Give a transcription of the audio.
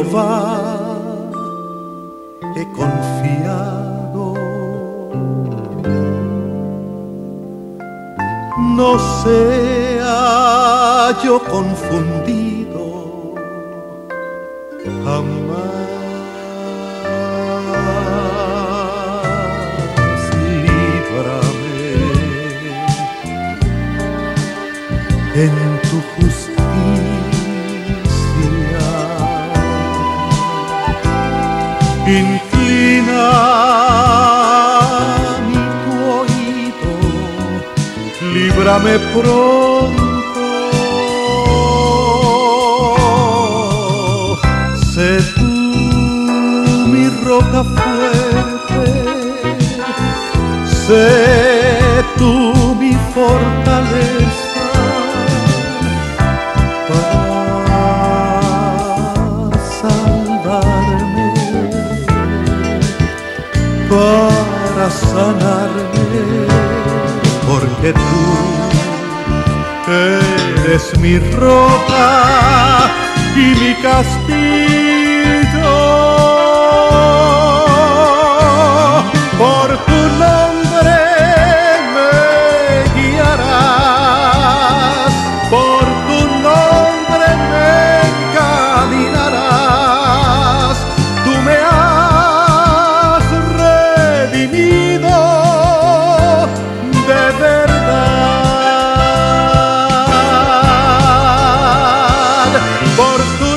Jehová he confiado. No sea yo confundido jamás. Líbrame en tu justicia. Inclina tu oído, líbrame pronto. Sé tú mi roca fuerte, sé tú mi fortaleza para salvarme, para sanarme, porque tú eres mi roca y mi castillo. Por tu nombre me guiarás, por tu nombre me encaminarás. Tú me has redimido de verdad. Por tu